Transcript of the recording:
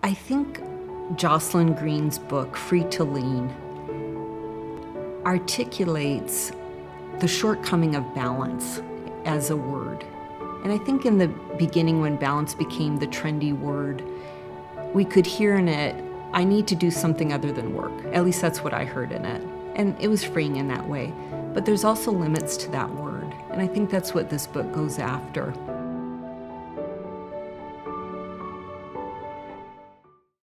I think Jocelyn Green's book, Free to Lean, articulates the shortcoming of balance as a word. And I think in the beginning, when balance became the trendy word, we could hear in it, I need to do something other than work. At least that's what I heard in it. And it was freeing in that way. But there's also limits to that word. And I think that's what this book goes after.